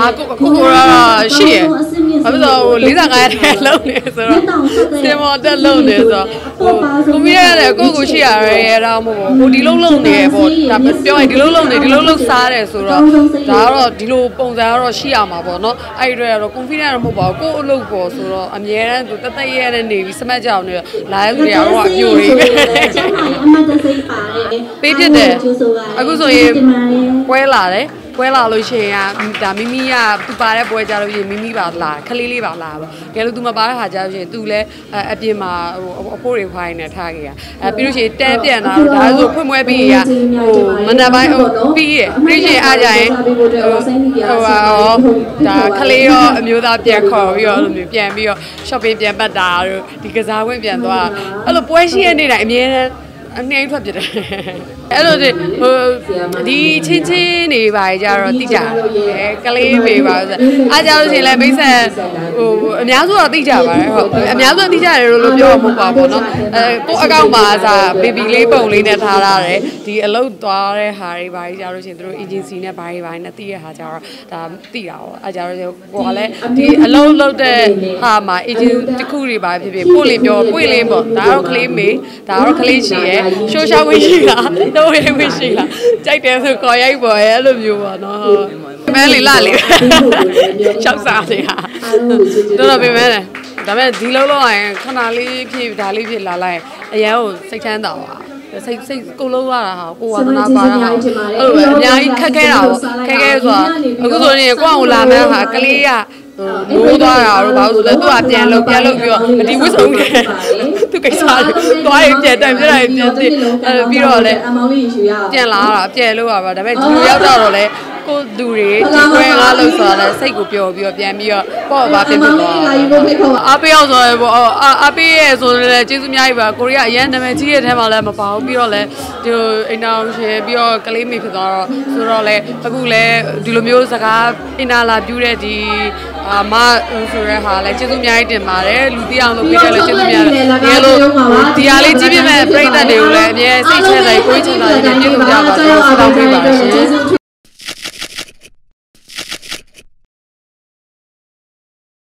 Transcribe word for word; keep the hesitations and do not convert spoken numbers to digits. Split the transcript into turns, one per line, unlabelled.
ကိုကိုရှိရဘာလို့လေးစားကားတဲ့လုံးနေဆိုတော့စင်မော်တက်လုံးနေဆိုတော့ဟိုကိုမီးရတယ်ကိုကိုရှိရရဲတော့မဟုတ်ဘူးဟိုဒီလုံးလုံးနေပေါ့ဒါပြောရင်ဒီလုံးလုံးနေဒီလုံးလုံးစားတယ်ဆိုတော့ဒါကတော့ဒီလိုပုံစံကတော့ရှိရမှာပေါ့နော်အဲ့ဒီတော့ confident တော့မဟုတ်ပါဘူးကိုအလုပ်ပေါ့ဆိုတော့အမြဲတမ်းသူတက်တက်ရဲရဲနေပြီးစမတ်ကြအောင်နေလာရလူတွေကတော့အပြိုတွေပဲပေးဖြစ်တယ်အခုဆိုရင်ပွဲလာတယ်ပွဲလာလို့ရှိရင်ဒါမိမိကသူပါတဲ့ပွဲကြလို့ရှိရင်မိမိပါလာခလေးလေးပါလာပေါ့ကဲလို့သူမပါတဲ့ခါကြလို့ရှိရင်သူလည်းအပြင်မှာဟိုအဖိုးတွေခိုင်းနေထားခဲ့ရအဲပြီးလို့ရှိရင်တန်းပြန်လာတော့ဒါဆိုဖွင့်ပွဲပြီးရဟိုမနက်ပိုင်းဟိုပြီးရပြီးရှင်အားကြရင်ဟိုဟိုဒါခလေးရောအမျိုးသားပြန်ခေါ်ပြီးတော့အဲ့လိုမျိုးပြန်ပြီးတော့ shopping ပြန်ပတ်တာတို့ဒီကစားဝင့်ပြန်သွားအဲ့လိုပွဲရှိရနေတိုင်းအမြဲတမ်းအနှိမ့်ထွက်ပြတယ်အဲ့လိုဒီဟိုဒီချင်းချင်းနေပါကြတော့တိကြတယ်ကလေးမေပါဆိုအားကြလို့ရှိရင်လည်းမိတ်ဆက်ဟိုအများစုတော့တိကြပါတယ်ဟုတ်အများစုတိကြတယ်လို့ပြောမှာမဟုတ်ပါဘူးเนาะအဲကိုအကောင့်မှာစာ baby လေးပုံလေးနဲ့ထားရတယ်ဒီအလုပ်သွားတဲ့ဟာတွေပါကြလို့ရှိရင်တို့ agency နဲ့ဘာတွေဘာတွေနဲ့တိရတဲ့ဟာကြတော့ဒါတိတာပေါ့အားကြလို့ကိုကလည်းဒီအလုပ်လုပ်တဲ့ဟာမှာ agency တခုတွေပါဖြစ်ဖြစ်ပို့လင်းပြောပွင့်လင်းပေါ့ဒါတော့ကလေးမေဒါတော့ကလေးရှိရဲ့ရှိုးရှားဝင်းရှိလားတော့ဝင်းဝင်းရှိလားကြိုက်တယ်ဆိုခေါ်ရိုက်ပေါ်ရဲ့အဲ့လိုမျိုးပေါ့နော်မဲလေးလာလေးရှောက်စားနေတာတော်တော်ပြင်မဲတယ်ဒါပေမဲ့ဒီလုံးလုံးရင်ခဏလေးဖြစ်ဒါလေးဖြစ်လာလိုက်အရန်ကိုစိတ်ချမ်းသာပါစိတ်စိတ်ကိုလုံးရတာဟာကိုဝါသနာပါတာဟာအဲ့လိုပဲအများကြီးခက်ခဲတာပေါ့ခက်ခဲဆိုတာအခုဆိုရင်ကိုအောင်လာမဲ့ဟာကလေးကမိုးသွားတာတော့ဘာလို့လဲသူကပြန်လို့ပြန်လို့ပြီးတော့ဒီဝစ်စုံတယ်သူကိစ္စလေးသွားရင်ပြန်တိုင်ပြလိုက်ပြန်ပြီးအဲပြီးတော့လည်းပြန်လာတာပြန်လို့ရပါဒါပေမဲ့ဒီလိုရောက်တော့လည်းကိုလူတွေဒီကွဲငါလို့ဆိုတာလည်းစိတ်ကိုပျော်ပြီးတော့ပြန်ပြီးတော့ပေါ့ဘာဖြစ်ဖြစ်သွားအားပေးအောင်ဆိုရပေါ့အားပေးရဲဆိုလည်းကျေးဇူးအများကြီးပါကိုရီးယားအရန်နာမည်ကြီးတဲ့ထဲမှာလည်းမပါဘူးပြီးတော့လည်းဒီအိမ်တော်ရှင်ပြီးတော့ကလေးမေဖြစ်သွားတော့ဆိုတော့လည်းအခုလည်းဒီလိုမျိုးစကားအင်နာလာပြူတဲ့ဒီအာမဆိုရဲဟာလည်းကျေးဇူးအများကြီးတင်ပါတယ်လူသိအောင်လုပ်ပေးတယ်လည်းကျေးဇူးများတယ်ဒီလိုဒီဟာလေးကြည့်ပြမဲ့ပြည်သက်တွေကိုလည်းအမြဲစိတ်ချမ်းသာကိုယ်ချမ်းသာနေပြည့်စုံကြပါစေဆုတောင်းပေးပါရှင်